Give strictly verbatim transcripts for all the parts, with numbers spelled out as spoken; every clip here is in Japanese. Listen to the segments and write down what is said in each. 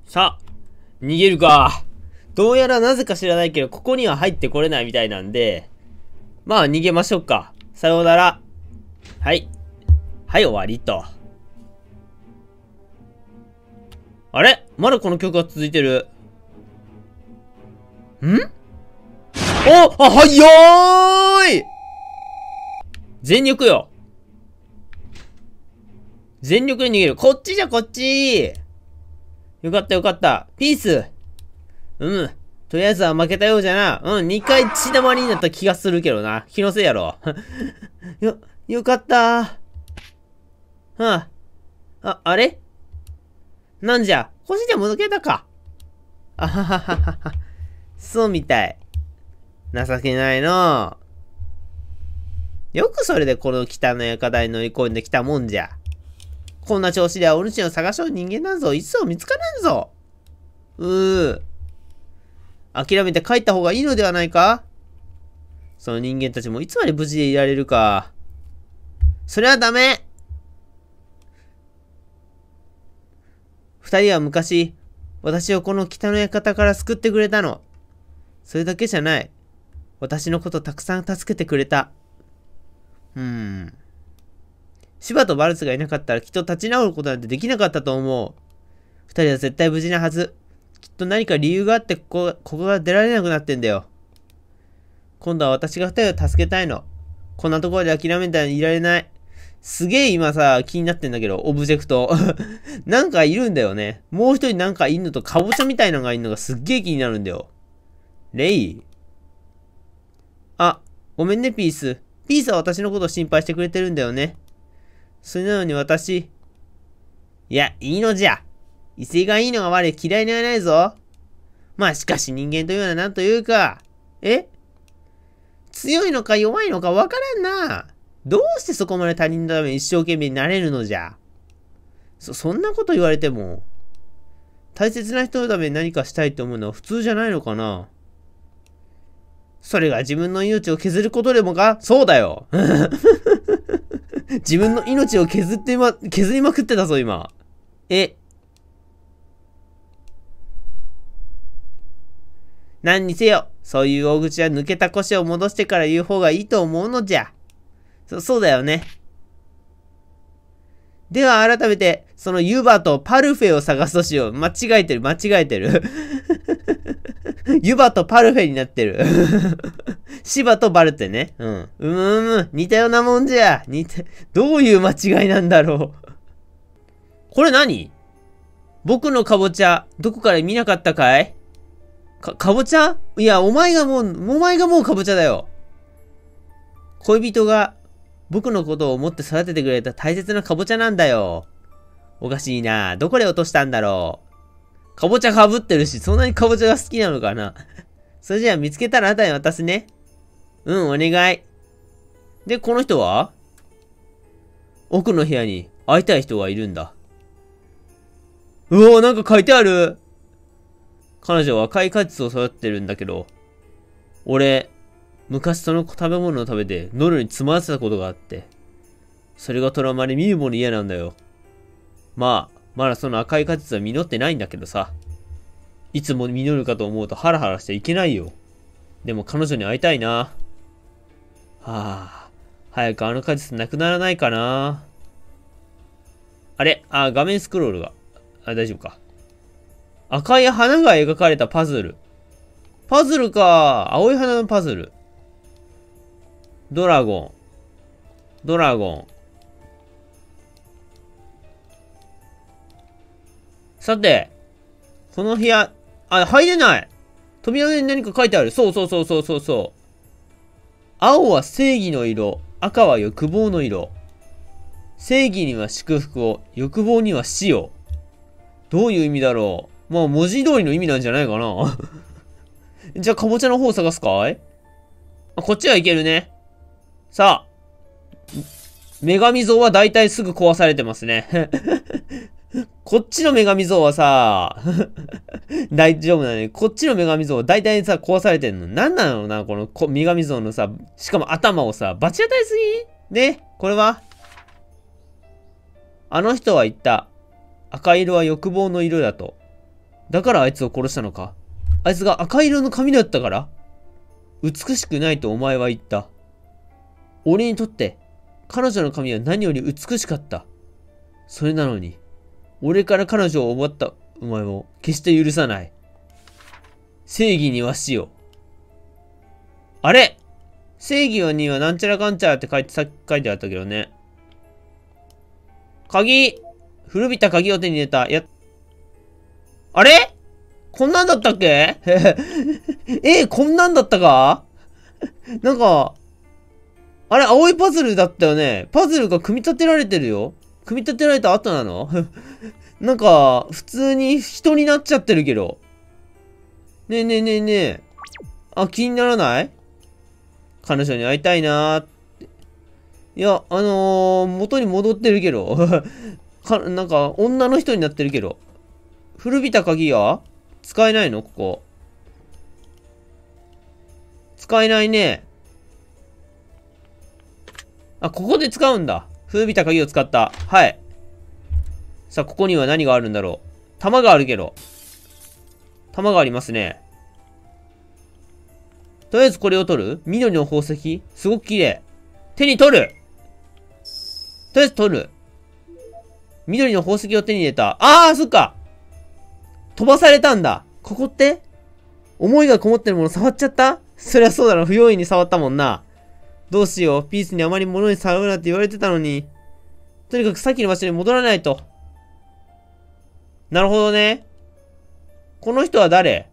さあ、逃げるか。どうやらなぜか知らないけど、ここには入ってこれないみたいなんで、まあ逃げましょうか。さようなら。はい。はい、終わりと。あれまだこの曲が続いてる。んおあ、はやーい全力よ。全力で逃げる。こっちじゃ、こっちよかったよかった。ピースうん。とりあえずは負けたようじゃな。うん、にかい血だまりになった気がするけどな。気のせいやろ。よ、よかったはあ。あ、あれなんじゃ、星でも抜けたか。あははははは。そうみたい。情けないのよくそれでこの北の館に乗り込んできたもんじゃ。こんな調子ではお主を探しょう人間なんぞいつも見つからんぞ。うー。諦めて帰った方がいいのではないか？その人間たちもいつまで無事でいられるか。それはダメ。二人は昔、私をこの北の館から救ってくれたの。それだけじゃない。私のことたくさん助けてくれた。うーん。シバとバルツがいなかったらきっと立ち直ることなんてできなかったと思う。二人は絶対無事なはず。きっと何か理由があってここ、ここが出られなくなってんだよ。今度は私が二人を助けたいの。こんなところで諦めたらいられない。すげえ今さ、気になってんだけど、オブジェクト。なんかいるんだよね。もう一人なんかいんのと、カボチャみたいなのがいるのがすっげえ気になるんだよ。レイあ、ごめんね、ピース。ピースは私のことを心配してくれてるんだよね。それなのに私。いや、いいのじゃ。威勢がいいのが悪い嫌いにはないぞ。まあしかし人間というのは何というか。え強いのか弱いのかわからんな。どうしてそこまで他人のために一生懸命になれるのじゃ。そ、そんなこと言われても。大切な人のために何かしたいと思うのは普通じゃないのかな。それが自分の命を削ることでもか？そうだよ。自分の命を削ってま、削りまくってたぞ、今。え。何にせよ、そういう大口は抜けた腰を戻してから言う方がいいと思うのじゃ。そ、そうだよね。では改めて、そのユバとパルフェを探すとしよう。間違えてる、間違えてる。ユバとパルフェになってる。シバとバルテね。うん。うむうむ、似たようなもんじゃ。似て、どういう間違いなんだろう。これ何？僕のカボチャ、どこから見なかったかい？か、かぼちゃ？いや、お前がもう、お前がもうかぼちゃだよ。恋人が僕のことを思って育ててくれた大切なかぼちゃなんだよ。おかしいな。どこで落としたんだろう。かぼちゃかぶってるし、そんなにかぼちゃが好きなのかな。それじゃあ見つけたらあなたに渡すね。うん、お願い。で、この人は？奥の部屋に会いたい人がいるんだ。うおー、なんか書いてある。彼女は赤い果実を育ってるんだけど、俺、昔その食べ物を食べて喉に詰まらせたことがあって、それがトラウマで見るもの嫌なんだよ。まあ、まだその赤い果実は実ってないんだけどさ。いつも実るかと思うとハラハラしていけないよ。でも彼女に会いたいな。はあ、早くあの果実なくならないかな。あれあ、画面スクロールが。あ、大丈夫か。赤い花が描かれたパズル。パズルか。青い花のパズル。ドラゴン。ドラゴン。さて、この部屋、あ、入れない。扉の上に何か書いてある。そうそうそうそうそうそう。青は正義の色。赤は欲望の色。正義には祝福を。欲望には死を。どういう意味だろう。まあ、文字通りの意味なんじゃないかな。じゃあ、かぼちゃの方を探すかい？あ、こっちはいけるね。さあ。女神像は大体すぐ壊されてますね。こっちの女神像はさ、大丈夫だね。こっちの女神像は大体さ、壊されてんの。なんなのな、この女神像のさ、しかも頭をさ、バチ当たりすぎね、これはあの人は言った。赤色は欲望の色だと。 だからあいつを殺したのか。あいつが赤色の髪だったから。美しくないとお前は言った。俺にとって、彼女の髪は何より美しかった。それなのに、俺から彼女を奪ったお前を決して許さない。正義には死よ。あれ正義にはなんちゃらかんちゃらって書いて、さっき書いてあったけどね。鍵古びた鍵を手に入れた。や、あれこんなんだったっけえ、こんなんだったかなんか、あれ、青いパズルだったよね。パズルが組み立てられてるよ。組み立てられた後なのなんか、普通に人になっちゃってるけど。ねえねえねえねえ。あ、気にならない？彼女に会いたいなーって。いや、あのー、元に戻ってるけど。か、なんか、女の人になってるけど。古びた鍵は使えないのここ。使えないね。あ、ここで使うんだ。古びた鍵を使った。はい。さあ、ここには何があるんだろう。弾があるけど。弾がありますね。とりあえずこれを取る？緑の宝石？すごく綺麗。手に取る！とりあえず取る。緑の宝石を手に入れた。あー、そっか！飛ばされたんだ。ここって思いがこもってるもの触っちゃった？そりゃそうだろ。不用意に触ったもんな。どうしよう。ピースにあまり物に触るなって言われてたのに。とにかくさっきの場所に戻らないと。なるほどね。この人は誰？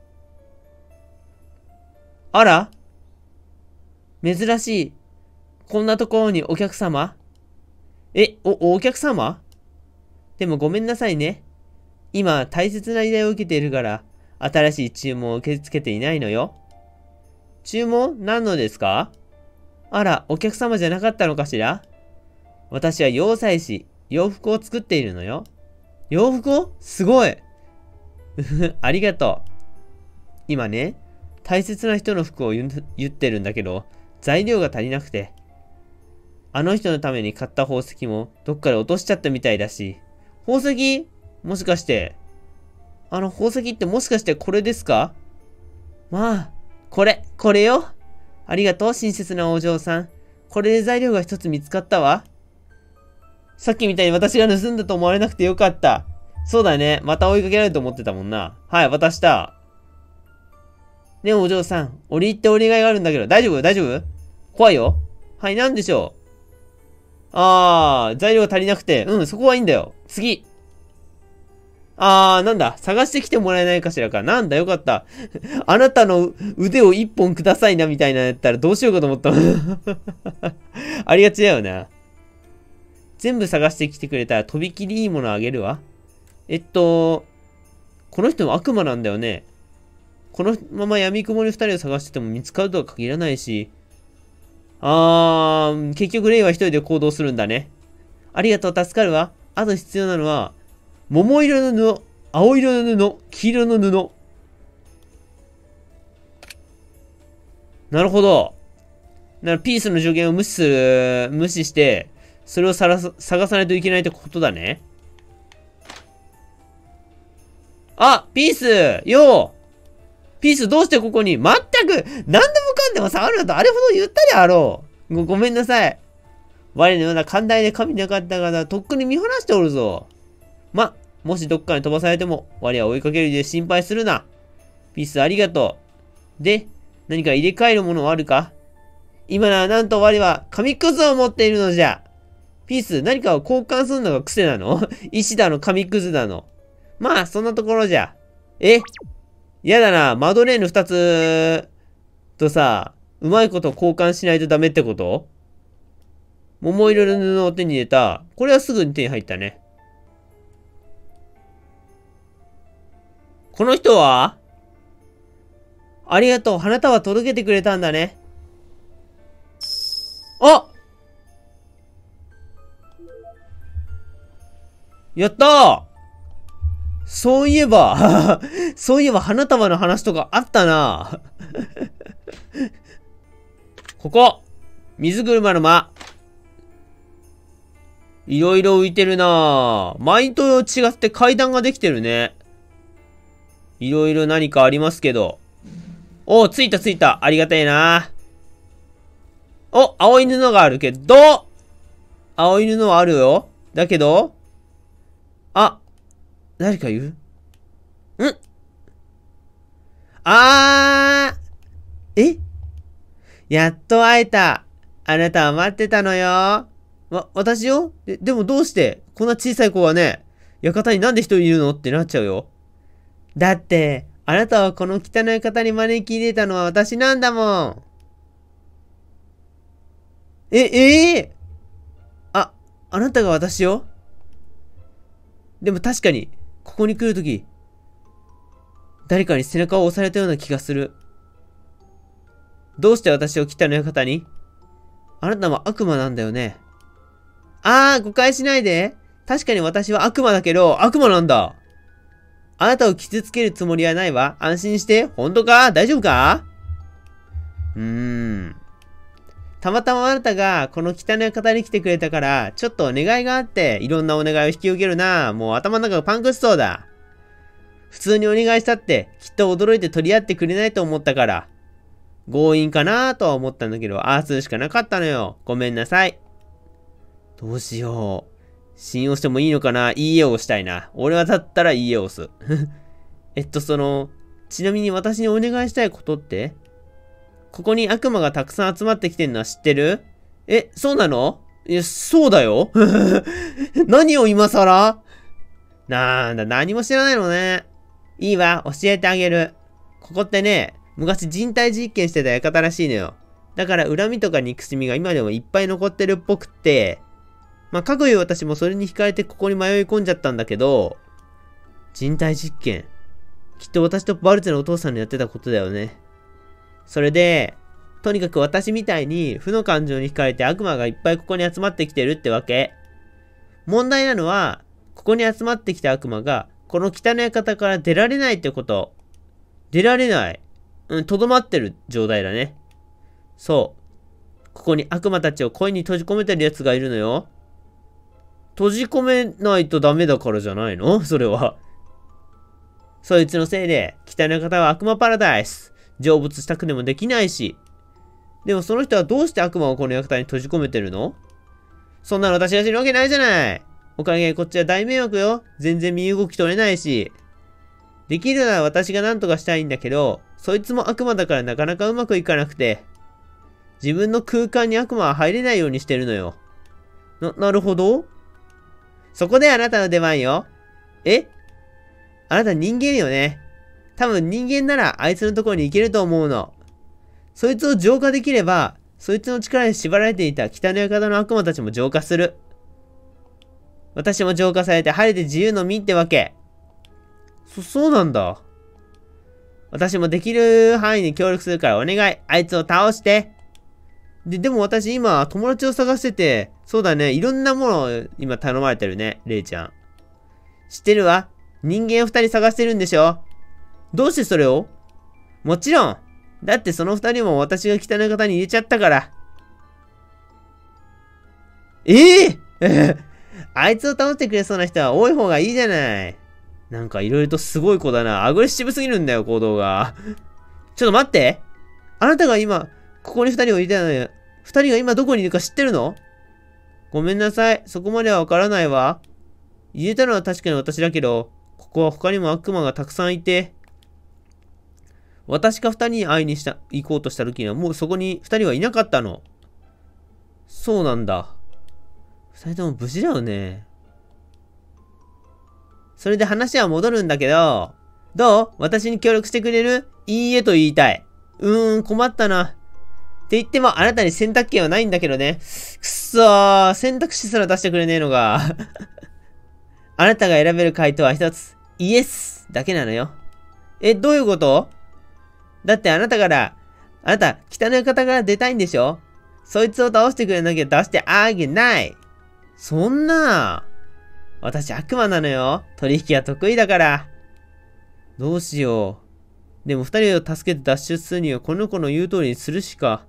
あら？珍しい。こんなところにお客様？え、お、お客様？でもごめんなさいね。今、大切な依頼を受けているから、新しい注文を受け付けていないのよ。注文？何のですか？あら、お客様じゃなかったのかしら？私は洋裁師、洋服を作っているのよ。洋服を？すごい。ありがとう。今ね、大切な人の服を言ってるんだけど、材料が足りなくて。あの人のために買った宝石もどっかで落としちゃったみたいだし。宝石？もしかして。あの宝石ってもしかしてこれですか？まあ、これ、これよ。ありがとう、親切なお嬢さん。これで材料が一つ見つかったわ。さっきみたいに私が盗んだと思われなくてよかった。そうだね。また追いかけられると思ってたもんな。はい、渡した。ねえ、お嬢さん。折り入ってお願いがあるんだけど。大丈夫？大丈夫？怖いよ。はい、なんでしょう。あー、材料が足りなくて。うん、そこはいいんだよ。次。あー、なんだ。探してきてもらえないかしらか。なんだ、よかった。あなたの腕を一本くださいな、みたいなやったらどうしようかと思った。ありがちだよな。全部探してきてくれたらとびきりいいものあげるわ。えっと、この人も悪魔なんだよね。このまま闇雲に二人を探してても見つかるとは限らないし。あー、結局レイは一人で行動するんだね。ありがとう、助かるわ。あと必要なのは、桃色の布、青色の布、黄色の布。なるほど。ならピースの助言を無視する、無視して、それをさらす探さないといけないってことだね。あ、ピースようピースどうしてここにまったく何でもかんでも触るなとあれほど言ったであろう。ご、ごめんなさい。我のような寛大で神なかったからとっくに見放しておるぞ。ま、もしどっかに飛ばされても我は追いかけるで心配するな。ピースありがとう。で、何か入れ替えるものはあるか？今ならなんと我は紙くずを持っているのじゃ。ピース何かを交換するのが癖なの？石だの紙くずだの。まあそんなところじゃ。え？やだな、マドレーヌ二つとさ、うまいこと交換しないとダメってこと？桃色の布を手に入れた。これはすぐに手に入ったね。この人は？ありがとう、花束届けてくれたんだね。あ！やったー！そういえば、そういえば花束の話とかあったな。ここ水車の間。いろいろ浮いてるな。前と違って階段ができてるね。 いろいろ何かありますけど。おー、着いた着いた。ありがたいな。お、青い布があるけど、青い布はあるよ。だけど、あ、誰かいる？ん？あー、え？やっと会えた。あなたは待ってたのよ。わ、私よ？で、でもどうしてこんな小さい子がね、館になんで一人いるのってなっちゃうよ。だって、あなたはこの汚い方に招き入れたのは私なんだもん。え、ええー、あ、あなたが私よ？でも確かに、ここに来るとき、誰かに背中を押されたような気がする。どうして私を汚い方に？あなたも悪魔なんだよね。あー、誤解しないで。確かに私は悪魔だけど、悪魔なんだ。あなたを傷つけるつもりはないわ。安心して。本当か？大丈夫か？うーん。たまたまあなたがこの汚い方に来てくれたから、ちょっとお願いがあって、いろんなお願いを引き受けるな。もう頭の中がパンクしそうだ。普通にお願いしたって、きっと驚いて取り合ってくれないと思ったから。強引かなとは思ったんだけど、ああするしかなかったのよ。ごめんなさい。どうしよう。信用してもいいのかな？いいえをしたいな。俺はだったらいいえを押す。えっと、その、ちなみに私にお願いしたいことって？ここに悪魔がたくさん集まってきてんのは知ってる？え、そうなの？いや、そうだよ。何を今更？なんだ、何も知らないのね。いいわ、教えてあげる。ここってね、昔人体実験してた館らしいのよ。だから恨みとか憎しみが今でもいっぱい残ってるっぽくって、まあ、かくいう私もそれに惹かれてここに迷い込んじゃったんだけど、人体実験。きっと私とバルツのお父さんのやってたことだよね。それで、とにかく私みたいに負の感情に惹かれて悪魔がいっぱいここに集まってきてるってわけ。問題なのは、ここに集まってきた悪魔が、この汚い方から出られないってこと。出られない。うん、とどまってる状態だね。そう。ここに悪魔たちを恋に閉じ込めてる奴がいるのよ。閉じ込めないとダメだからじゃないの？それは。そいつのせいで、汚い方は悪魔パラダイス。成仏したくでもできないし。でもその人はどうして悪魔をこの館に閉じ込めてるの？そんなの私が知るわけないじゃない。おかげでこっちは大迷惑よ。全然身動き取れないし。できるなら私が何とかしたいんだけど、そいつも悪魔だからなかなかうまくいかなくて。自分の空間に悪魔は入れないようにしてるのよ。な、なるほど。そこであなたの出番よ。え？あなた人間よね。多分人間ならあいつのところに行けると思うの。そいつを浄化できれば、そいつの力に縛られていた北の館の悪魔たちも浄化する。私も浄化されて晴れて自由の身ってわけ。そ、そうなんだ。私もできる範囲に協力するからお願い。あいつを倒して。で、でも私今友達を探してて、そうだね、いろんなものを今頼まれてるね、レイちゃん。知ってるわ。人間を二人探してるんでしょ？どうしてそれを？もちろん。だってその二人も私が汚い方に入れちゃったから。ええー、あいつを倒してくれそうな人は多い方がいいじゃない。なんかいろいろとすごい子だな。アグレッシブすぎるんだよ、行動が。ちょっと待って。あなたが今、ここに二人をいたのよ。二人が今どこにいるか知ってるの？ごめんなさい。そこまではわからないわ。言えたのは確かに私だけど、ここは他にも悪魔がたくさんいて、私が二人に会いにした、行こうとした時にはもうそこに二人はいなかったの。そうなんだ。二人とも無事だよね。それで話は戻るんだけど、どう？私に協力してくれる？いいえと言いたい。うーん、困ったな。って言ってもあなたに選択権はないんだけどね。くっそー、選択肢すら出してくれねえのが。あなたが選べる回答は一つ。イエスだけなのよ。え、どういうこと？だってあなたから、あなた、汚い方から出たいんでしょ？そいつを倒してくれなきゃ出してあげない。そんな。私悪魔なのよ。取引は得意だから。どうしよう。でも二人を助けて脱出するにはこの子の言う通りにするしか。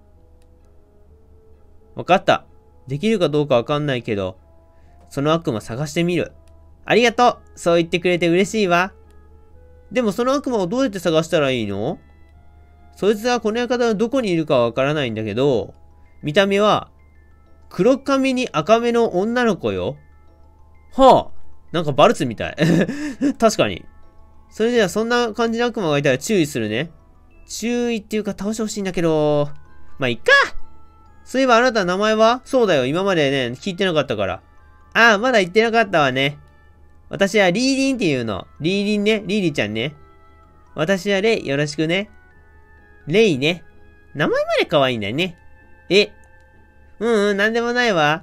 わかった。できるかどうかわかんないけど、その悪魔探してみる。ありがとう。そう言ってくれて嬉しいわ。 でもその悪魔をどうやって探したらいいの？そいつはこの館のどこにいるかはわからないんだけど、見た目は、黒髪に赤目の女の子よ。はあ、なんかバルツみたい。確かに。それじゃあそんな感じの悪魔がいたら注意するね。注意っていうか倒してほしいんだけど。まあ、いっか。そういえばあなたの名前は？そうだよ、今までね、聞いてなかったから。ああ、まだ言ってなかったわね。私はリーリンっていうの。リーリンね。リーリちゃんね。私はレイ、よろしくね。レイね。名前まで可愛いんだよね。え。うんうん、なんでもないわ。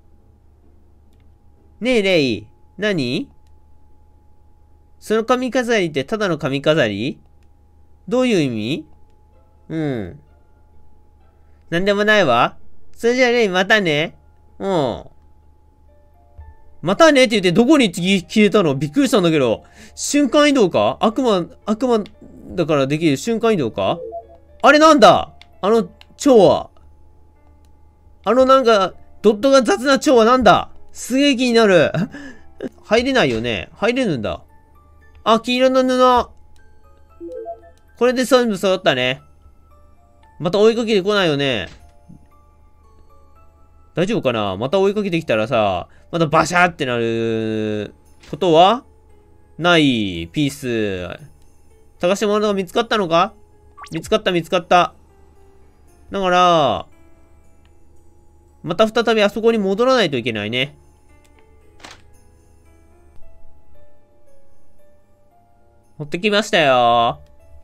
ねえ、レイ。何？その髪飾りってただの髪飾り？どういう意味？うん。なんでもないわ。それじゃあレイ、またね。うん。またねって言ってどこに消えたの？びっくりしたんだけど。瞬間移動か？悪魔、悪魔だからできる瞬間移動か？あれなんだ？あの蝶は。あのなんか、ドットが雑な蝶はなんだ？すげえ気になる。入れないよね。入れるんだ。あ、黄色の布。これで全部揃ったね。また追いかけてこないよね。大丈夫かな？また追いかけてきたらさ、またバシャーってなることはない。ピース。探してもらうのが見つかったのか？見つかった見つかった。だから、また再びあそこに戻らないといけないね。持ってきましたよ。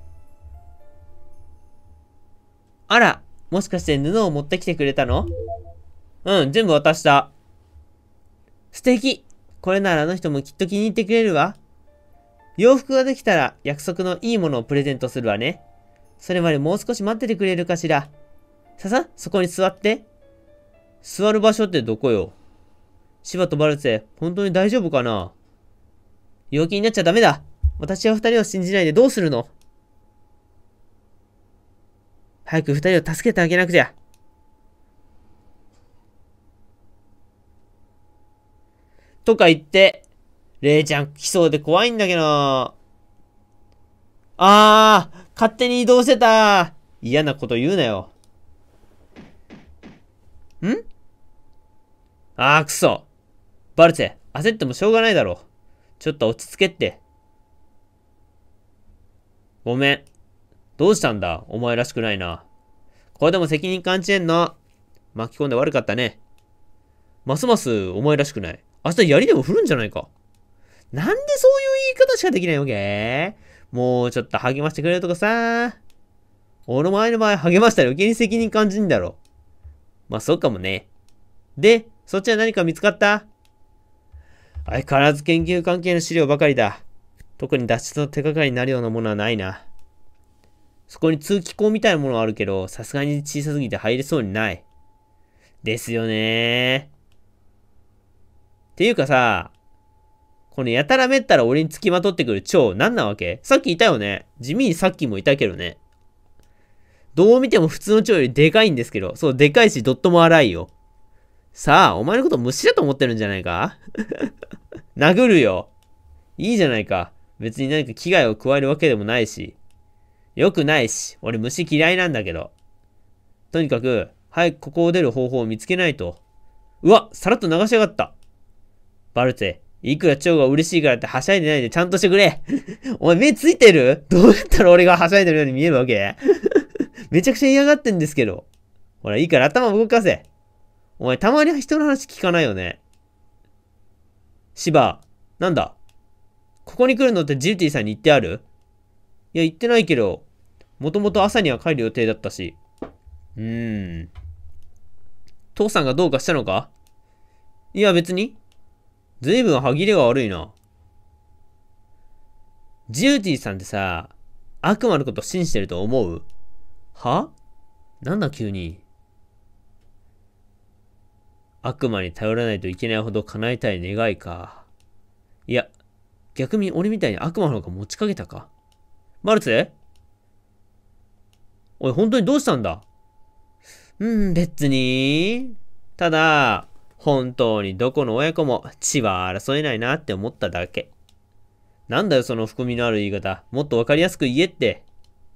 あら、もしかして布を持ってきてくれたの？うん、全部渡した。素敵。これならあの人もきっと気に入ってくれるわ。洋服ができたら約束のいいものをプレゼントするわね。それまでもう少し待っててくれるかしら。ささ、そこに座って。座る場所ってどこよ？シバとバルツェ、本当に大丈夫かな？陽気になっちゃダメだ。私は二人を信じないでどうするの？早く二人を助けてあげなくちゃ。とか言って、レイちゃん来そうで怖いんだけど。あー、勝手に移動してた。嫌なこと言うなよ。ん？あー、くそ。バルツェ、焦ってもしょうがないだろ。ちょっと落ち着けって。ごめん。どうしたんだ？お前らしくないな。これでも責任感じてんの。巻き込んで悪かったね。ますますお前らしくない。明日槍でも振るんじゃないか。なんでそういう言い方しかできないわけ？もうちょっと励ましてくれるとかさ。俺の前の場合励ましたら余計に責任感じんだろ。まあそうかもね。で、そっちは何か見つかった？相変わらず研究関係の資料ばかりだ。特に脱出の手がかりになるようなものはないな。そこに通気口みたいなものはあるけど、さすがに小さすぎて入れそうにない。ですよねー。っていうかさ、このやたらめったら俺に付きまとってくる蝶、なんなわけ？さっきいたよね。地味にさっきもいたけどね。どう見ても普通の蝶よりでかいんですけど、そう、でかいしドットも荒いよ。さあ、お前のこと虫だと思ってるんじゃないか？殴るよ。いいじゃないか。別に何か危害を加えるわけでもないし。よくないし、俺虫嫌いなんだけど。とにかく、早くここを出る方法を見つけないと。うわ、さらっと流しやがった。バルツェ、いくら蝶が嬉しいからってはしゃいでないでちゃんとしてくれ。お前目ついてる？どうやったら俺がはしゃいでるように見えるわけ？めちゃくちゃ嫌がってんですけど。ほら、いいから頭動かせ。お前たまに人の話聞かないよね。シバ、なんだ？ここに来るのってジルティさんに言ってある？いや、言ってないけど、もともと朝には帰る予定だったし。うーん。父さんがどうかしたのか？いや、別に。ずいぶん歯切れが悪いな。ジルティさんってさ、悪魔のこと信じてると思う？は？なんだ急に。悪魔に頼らないといけないほど叶えたい願いか。いや、逆に俺みたいに悪魔の方が持ちかけたか。マルツェ？おい、本当にどうしたんだ？うん、別に。ただ、本当にどこの親子も血は争えないなって思っただけ。 なんだよ、その含みのある言い方。もっとわかりやすく言えって。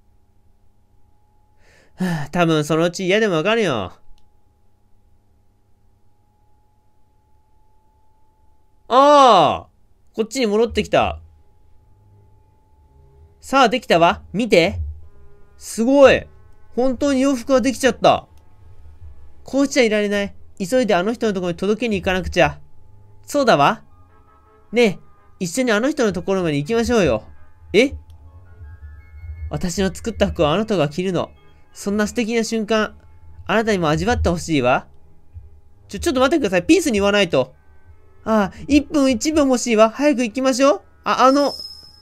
はあ、多分そのうち嫌でもわかるよ。ああ、こっちに戻ってきた。さあ、できたわ。見て。すごい。本当に洋服ができちゃった。こうしちゃいられない。急いであの人のところに届けに行かなくちゃ。そうだわ。ねえ、一緒にあの人のところまで行きましょうよ。え？私の作った服をあなたが着るの。そんな素敵な瞬間、あなたにも味わってほしいわ。ちょ、ちょっと待ってください。ピースに言わないと。ああ、いっぷんいちびょうも欲しいわ。早く行きましょう。あ、あの。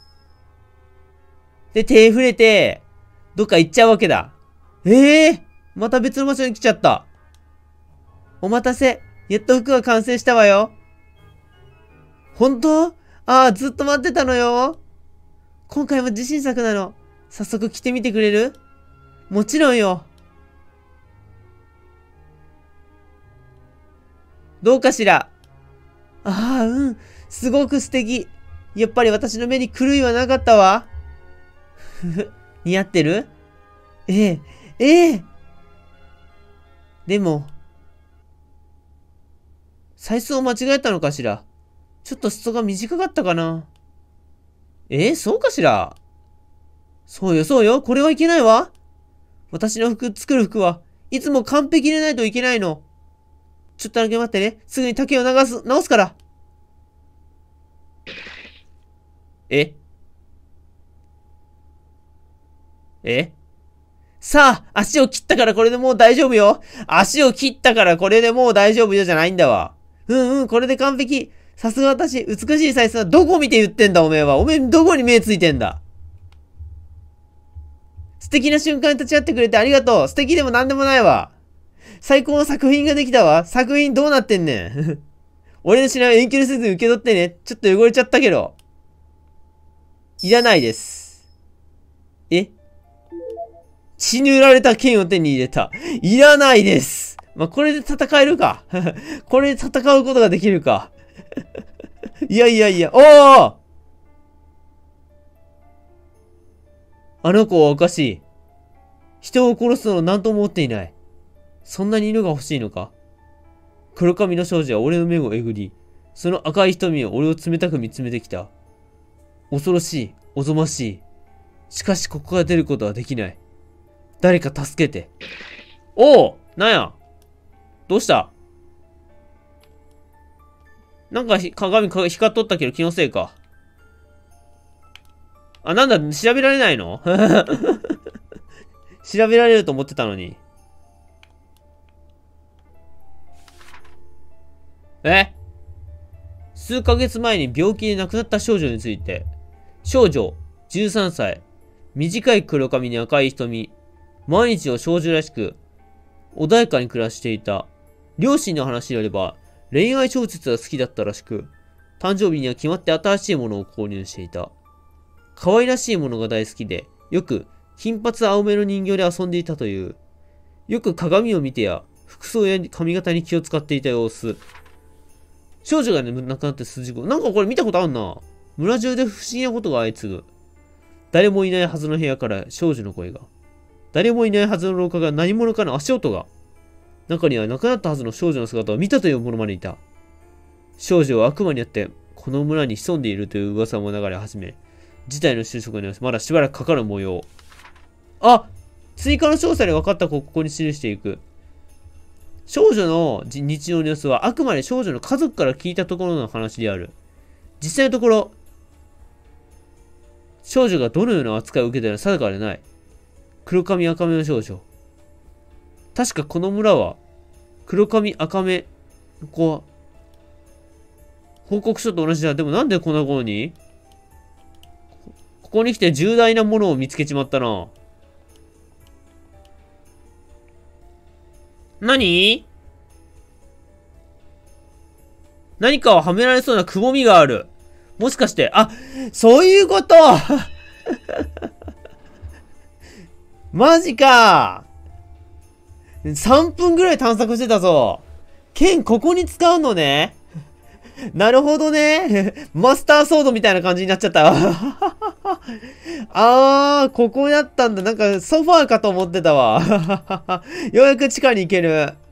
で、手触れて、どっか行っちゃうわけだ。ええー、また別の場所に来ちゃった。お待たせ。やっと服が完成したわよ。本当？ああ、ずっと待ってたのよ。今回も自信作なの。早速着てみてくれる？もちろんよ。どうかしら？ああ、うん。すごく素敵。やっぱり私の目に狂いはなかったわ。ふふ、似合ってる？ええ、ええ。でも、サイズを間違えたのかしら？ちょっと裾が短かったかな？ええ、そうかしら？そうよ、そうよ。これはいけないわ。私の服、作る服はいつも完璧でないといけないの。ちょっとだけ待ってね。すぐに丈を流す、直すから。え？え？さあ、足を切ったからこれでもう大丈夫よ。足を切ったからこれでもう大丈夫よじゃないんだわ。うんうん、これで完璧。さすが私、美しいサイズはどこ見て言ってんだおめえは。おめえどこに目ついてんだ。素敵な瞬間に立ち会ってくれてありがとう。素敵でもなんでもないわ。最高の作品ができたわ。作品どうなってんねん。俺の品を遠距離せずに受け取ってね。ちょっと汚れちゃったけど。いらないです。え？血塗られた剣を手に入れた。いらないです。まあ、これで戦えるか。これで戦うことができるか。いやいやいや。おー！あの子はおかしい。人を殺すのを何とも思っていない。そんなに犬が欲しいのか？黒髪の少女は俺の目をえぐり、その赤い瞳を俺を冷たく見つめてきた。恐ろしい、おぞましい。しかしここから出ることはできない。誰か助けて。おお！なんや？どうした？なんか鏡光っとったけど気のせいか。あ、なんだ、調べられないの？調べられると思ってたのに。え？数ヶ月前に病気で亡くなった少女について。少女、じゅうさんさい。短い黒髪に赤い瞳。毎日を少女らしく、穏やかに暮らしていた。両親の話によれば、恋愛小説が好きだったらしく、誕生日には決まって新しいものを購入していた。可愛らしいものが大好きで、よく金髪青めの人形で遊んでいたという。よく鏡を見てや、服装や髪型に気を使っていた様子。少女がね、亡くなって数時後。なんかこれ見たことあんな。村中で不思議なことが相次ぐ。誰もいないはずの部屋から少女の声が。誰もいないはずの廊下が何者かの足音が。中には亡くなったはずの少女の姿を見たという者までいた。少女は悪魔によってこの村に潜んでいるという噂も流れ始め、事態の収束にはまだしばらくかかる模様。あ！追加の詳細で分かった子をここに記していく。少女の日常の様子はあくまで少女の家族から聞いたところの話である。実際のところ、少女がどのような扱いを受けたのか定かでない。黒髪赤目の少女。確かこの村は、黒髪赤目の子は、報告書と同じだ。でもなんでこんな頃に？ここに来て重大なものを見つけちまったな。何？何かをはめられそうなくぼみがある。もしかして、あ、そういうことマジか。さんぷんぐらい探索してたぞ。剣ここに使うのね。 なるほどね。マスターソードみたいな感じになっちゃったわ。あー、ここだったんだ。なんかソファーかと思ってたわ。ようやく地下に行ける。